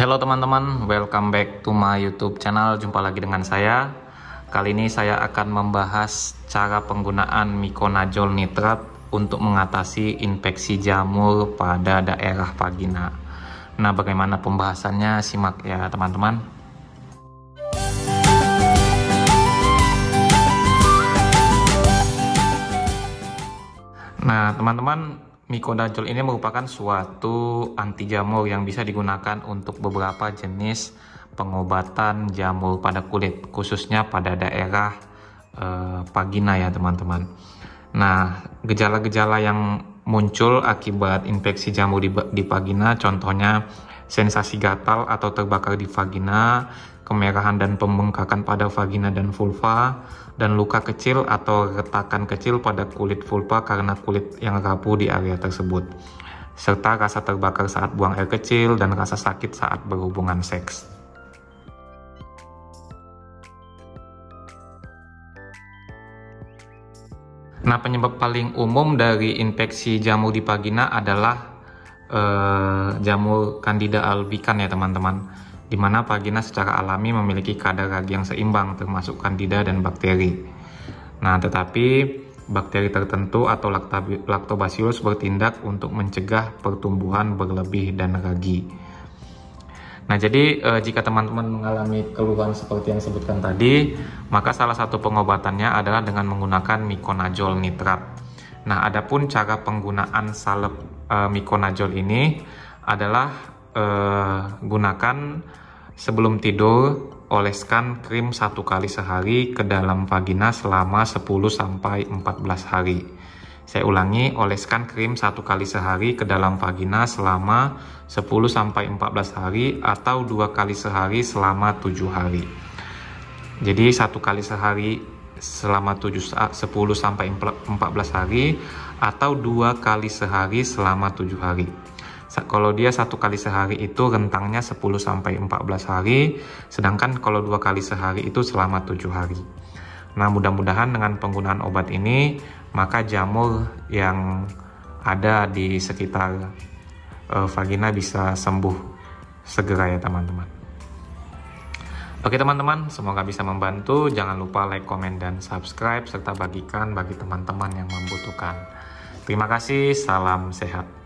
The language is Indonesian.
Halo teman-teman, welcome back to my YouTube channel. Jumpa lagi dengan saya. Kali ini saya akan membahas cara penggunaan miconazole nitrat untuk mengatasi infeksi jamur pada daerah vagina. Nah, bagaimana pembahasannya? Simak ya teman-teman. Nah, teman-teman, miconazole ini merupakan suatu anti jamur yang bisa digunakan untuk beberapa jenis pengobatan jamur pada kulit, khususnya pada daerah vagina ya teman-teman. Nah, gejala-gejala yang muncul akibat infeksi jamur di vagina, contohnya sensasi gatal atau terbakar di vagina, kemerahan dan pembengkakan pada vagina dan vulva, dan luka kecil atau retakan kecil pada kulit vulva karena kulit yang rapuh di area tersebut, serta rasa terbakar saat buang air kecil dan rasa sakit saat berhubungan seks. Nah, penyebab paling umum dari infeksi jamur di vagina adalah jamur Candida albicans ya teman-teman, di mana vagina secara alami memiliki kadar ragi yang seimbang termasuk Candida dan bakteri. Nah, tetapi bakteri tertentu atau lactobacillus bertindak untuk mencegah pertumbuhan berlebih dan ragi. Nah, jadi jika teman-teman mengalami keluhan seperti yang disebutkan tadi, maka salah satu pengobatannya adalah dengan menggunakan miconazole nitrat. Nah, adapun cara penggunaan salep miconazole ini adalah gunakan sebelum tidur, oleskan krim 1 kali sehari ke dalam vagina selama 10-14 hari. Saya ulangi, oleskan krim 1 kali sehari ke dalam vagina selama 10-14 hari atau 2 kali sehari selama 7 hari. Jadi 1 kali sehari selama 10-14 hari atau 2 kali sehari selama 7 hari. Kalau dia 1 kali sehari itu rentangnya 10-14 hari, sedangkan kalau 2 kali sehari itu selama 7 hari. Nah, mudah-mudahan dengan penggunaan obat ini, maka jamur yang ada di sekitar vagina bisa sembuh segera ya teman-teman. Oke teman-teman, semoga bisa membantu. Jangan lupa like, komen, dan subscribe, serta bagikan bagi teman-teman yang membutuhkan. Terima kasih, salam sehat.